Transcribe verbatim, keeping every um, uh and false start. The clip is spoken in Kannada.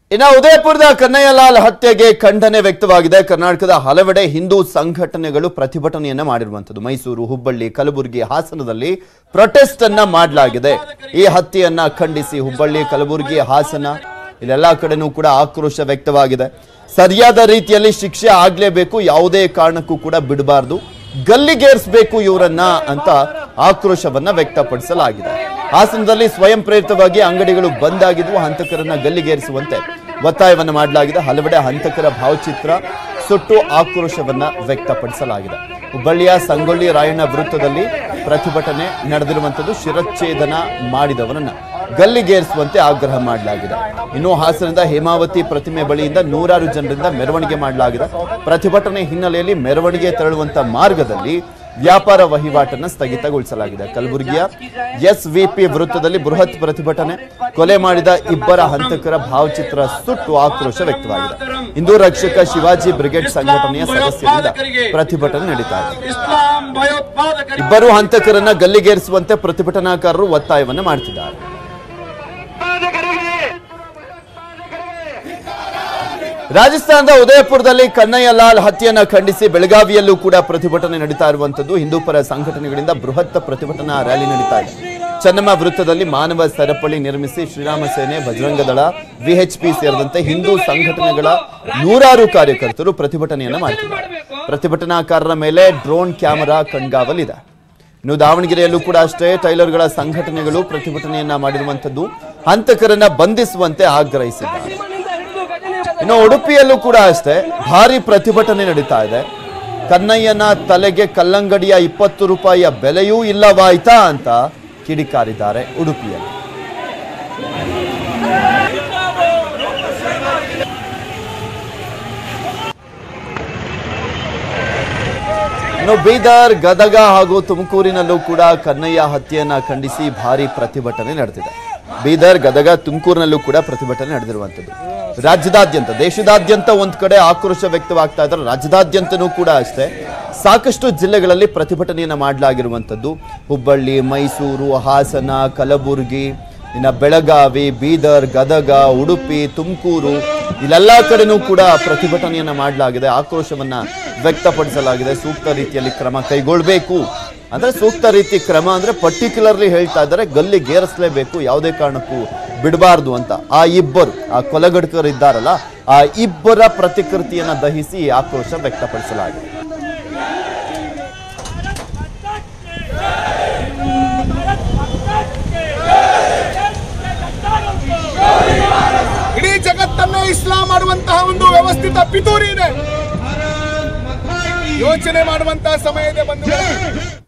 ಇನ್ನು ಉದಯಪುರದ ಕನ್ನಯ್ಯಲಾಲ್ ಹತ್ಯೆಗೆ ಖಂಡನೆ ವ್ಯಕ್ತವಾಗಿದೆ. ಕರ್ನಾಟಕದ ಹಲವೆಡೆ ಹಿಂದೂ ಸಂಘಟನೆಗಳು ಪ್ರತಿಭಟನೆಯನ್ನ ಮಾಡಿರುವಂತದ್ದು. ಮೈಸೂರು, ಹುಬ್ಬಳ್ಳಿ, ಕಲಬುರಗಿ, ಹಾಸನದಲ್ಲಿ ಪ್ರೊಟೆಸ್ಟ್ ಅನ್ನ ಮಾಡಲಾಗಿದೆ. ಈ ಹತ್ಯೆಯನ್ನ ಖಂಡಿಸಿ ಹುಬ್ಬಳ್ಳಿ, ಕಲಬುರಗಿ, ಹಾಸನ ಇಲ್ಲೆಲ್ಲಾ ಕಡೆನೂ ಕೂಡ ಆಕ್ರೋಶ ವ್ಯಕ್ತವಾಗಿದೆ. ಸರಿಯಾದ ರೀತಿಯಲ್ಲಿ ಶಿಕ್ಷೆ ಆಗ್ಲೇಬೇಕು, ಯಾವುದೇ ಕಾರಣಕ್ಕೂ ಕೂಡ ಬಿಡಬಾರದು, ಗಲ್ಲಿಗೇರಿಸಬೇಕು ಇವರನ್ನ ಅಂತ ಆಕ್ರೋಶವನ್ನ ವ್ಯಕ್ತಪಡಿಸಲಾಗಿದೆ. ಹಾಸನದಲ್ಲಿ ಸ್ವಯಂ ಪ್ರೇರಿತವಾಗಿ ಅಂಗಡಿಗಳು ಬಂದ್ ಆಗಿದ್ವು. ಹಂತಕರನ್ನ ಗಲ್ಲಿಗೇರಿಸುವಂತೆ ಒತ್ತಾಯವನ್ನ ಮಾಡಲಾಗಿದೆ. ಹಲವೆಡೆ ಹಂತಕರ ಭಾವಚಿತ್ರ ಸುಟ್ಟು ಆಕ್ರೋಶವನ್ನ ವ್ಯಕ್ತಪಡಿಸಲಾಗಿದೆ. ಹುಬ್ಬಳ್ಳಿಯ ಸಂಗೊಳ್ಳಿ ರಾಯಣ್ಣ ವೃತ್ತದಲ್ಲಿ ಪ್ರತಿಭಟನೆ ನಡೆದಿರುವಂತದ್ದು. ಶಿರಚ್ಛೇದನ ಮಾಡಿದವರನ್ನ ಗಲ್ಲಿಗೇರಿಸುವಂತೆ ಆಗ್ರಹ ಮಾಡಲಾಗಿದೆ. ಇನ್ನು ಹಾಸನದ ಹೇಮಾವತಿ ಪ್ರತಿಮೆ ಬಳಿಯಿಂದ ನೂರಾರು ಜನರಿಂದ ಮೆರವಣಿಗೆ ಮಾಡಲಾಗಿದೆ. ಪ್ರತಿಭಟನೆ ಹಿನ್ನೆಲೆಯಲ್ಲಿ ಮೆರವಣಿಗೆ ತೆರಳುವಂತ ಮಾರ್ಗದಲ್ಲಿ ವ್ಯಾಪಾರ ವಹಿವಾಟನ್ನು ಸ್ಥಗಿತಗೊಳಿಸಲಾಗಿದೆ. ಕಲಬುರಗಿಯ ಎಸ್ ವಿಪಿ ವೃತ್ತದಲ್ಲಿ ಬೃಹತ್ ಪ್ರತಿಭಟನೆ. ಕೊಲೆ ಮಾಡಿದ ಇಬ್ಬರ ಹಂತಕರ ಭಾವಚಿತ್ರ ಸುಟ್ಟು ಆಕ್ರೋಶ ವ್ಯಕ್ತವಾಗಿದೆ. ಹಿಂದೂ ರಕ್ಷಕ ಶಿವಾಜಿ ಬ್ರಿಗೇಡ್ ಸಂಘಟನೆಯ ಸದಸ್ಯರಿಂದ ಪ್ರತಿಭಟನೆ ನಡೀತಾ ಇದೆ. ಇಬ್ಬರು ಹಂತಕರನ್ನ ಗಲ್ಲಿಗೇರಿಸುವಂತೆ ಪ್ರತಿಭಟನಾಕಾರರು ಒತ್ತಾಯವನ್ನು ಮಾಡ್ತಿದ್ದಾರೆ. ರಾಜಸ್ಥಾನದ ಉದಯಪುರದಲ್ಲಿ ಕನ್ನಯ್ಯಲಾಲ್ ಹತ್ಯೆಯನ್ನ ಖಂಡಿಸಿ ಬೆಳಗಾವಿಯಲ್ಲೂ ಕೂಡ ಪ್ರತಿಭಟನೆ ನಡೀತಾ ಇರುವಂತದ್ದು. ಹಿಂದೂ ಪರ ಸಂಘಟನೆಗಳಿಂದ ಬೃಹತ್ ಪ್ರತಿಭಟನಾ ರ್ಯಾಲಿ ನಡೀತಾ ಇದೆ. ಚೆನ್ನಮ್ಮ ವೃತ್ತದಲ್ಲಿ ಮಾನವ ಸರಪಳಿ ನಿರ್ಮಿಸಿ ಶ್ರೀರಾಮ ಸೇನೆ, ಬಜರಂಗ ದಳ, ವಿಎಚ್ಪಿ ಸೇರಿದಂತೆ ಹಿಂದೂ ಸಂಘಟನೆಗಳ ನೂರಾರು ಕಾರ್ಯಕರ್ತರು ಪ್ರತಿಭಟನೆಯನ್ನ ಮಾಡ್ತಿದ್ದಾರೆ. ಪ್ರತಿಭಟನಾಕಾರರ ಮೇಲೆ ಡ್ರೋನ್ ಕ್ಯಾಮೆರಾ ಕಣ್ಗಾವಲಿದೆ. ಇನ್ನು ದಾವಣಗೆರೆಯಲ್ಲೂ ಕೂಡ ಅಷ್ಟೇ ಟೈಲರ್ಗಳ ಸಂಘಟನೆಗಳು ಪ್ರತಿಭಟನೆಯನ್ನ ಮಾಡಿರುವಂತದ್ದು. ಹಂತಕರನ್ನ ಬಂಧಿಸುವಂತೆ ಆಗ್ರಹಿಸಿದ್ದಾರೆ. ಇನ್ನು ಉಡುಪಿಯಲ್ಲೂ ಕೂಡ ಅಷ್ಟೇ ಭಾರಿ ಪ್ರತಿಭಟನೆ ನಡೀತಾ ಇದೆ. ಕನ್ನಯ್ಯನ ತಲೆಗೆ ಕಲ್ಲಂಗಡಿಯ ಇಪ್ಪತ್ತು ರೂಪಾಯಿಯ ಬೆಲೆಯೂ ಇಲ್ಲವಾಯ್ತಾ ಅಂತ ಕಿಡಿಕಾರಿದ್ದಾರೆ ಉಡುಪಿಯಲ್ಲಿ. ಇನ್ನು ಬೀದರ್, ಗದಗ ಹಾಗೂ ತುಮಕೂರಿನಲ್ಲೂ ಕೂಡ ಕನ್ನಯ್ಯ ಹತ್ಯೆಯನ್ನ ಖಂಡಿಸಿ ಭಾರಿ ಪ್ರತಿಭಟನೆ ನಡೆದಿದೆ. ಬೀದರ್, ಗದಗ, ತುಮಕೂರಿನಲ್ಲೂ ಕೂಡ ಪ್ರತಿಭಟನೆ ನಡೆದಿರುವಂತದ್ದು. ರಾಜ್ಯದಾದ್ಯಂತ, ದೇಶದಾದ್ಯಂತ ಒಂದ್ ಕಡೆ ಆಕ್ರೋಶ ವ್ಯಕ್ತವಾಗ್ತಾ ಇದ್ದಾರೆ. ರಾಜ್ಯದಾದ್ಯಂತನೂ ಕೂಡ ಅಷ್ಟೇ ಸಾಕಷ್ಟು ಜಿಲ್ಲೆಗಳಲ್ಲಿ ಪ್ರತಿಭಟನೆಯನ್ನ ಮಾಡಲಾಗಿರುವಂತದ್ದು. ಹುಬ್ಬಳ್ಳಿ, ಮೈಸೂರು, ಹಾಸನ, ಕಲಬುರಗಿ, ಇನ್ನು ಬೆಳಗಾವಿ, ಬೀದರ್, ಗದಗ, ಉಡುಪಿ, ತುಮಕೂರು ಇಲ್ಲೆಲ್ಲ ಕಡೆನೂ ಕೂಡ ಪ್ರತಿಭಟನೆಯನ್ನ ಮಾಡಲಾಗಿದೆ. ಆಕ್ರೋಶವನ್ನ ವ್ಯಕ್ತಪಡಿಸಲಾಗಿದೆ. ಸೂಕ್ತ ರೀತಿಯಲ್ಲಿ ಕ್ರಮ ಕೈಗೊಳ್ಳಬೇಕು ಅಂದ್ರೆ, ಸೂಕ್ತ ರೀತಿ ಕ್ರಮ ಅಂದ್ರೆ ಪರ್ಟಿಕ್ಯುಲರ್ಲಿ ಹೇಳ್ತಾ ಇದ್ದಾರೆ, ಗಲ್ಲಿಗೇರಿಸಲೇಬೇಕು, ಯಾವುದೇ ಕಾರಣಕ್ಕೂ ಬಿಡಬಾರ್ದು ಅಂತ. ಆ ಇಬ್ಬರು ಆ ಕೊಲೆಗಡಕರು ಇದ್ದಾರಲ್ಲ, ಆ ಇಬ್ಬರ ಪ್ರತಿಕೃತಿಯನ್ನ ದಹಿಸಿ ಆಕ್ರೋಶ ವ್ಯಕ್ತಪಡಿಸಲಾಗಿದೆ. ಇಡೀ ಜಗತ್ತನ್ನೇ ಇಸ್ಲಾಂ ಮಾಡುವಂತಹ ಒಂದು ವ್ಯವಸ್ಥಿತ ಪಿತೂರಿ ಇದೆ. ಯೋಚನೆ ಮಾಡುವಂತಹ ಸಮಯ ಇದೆ ಬಂಧುಗಳೇ.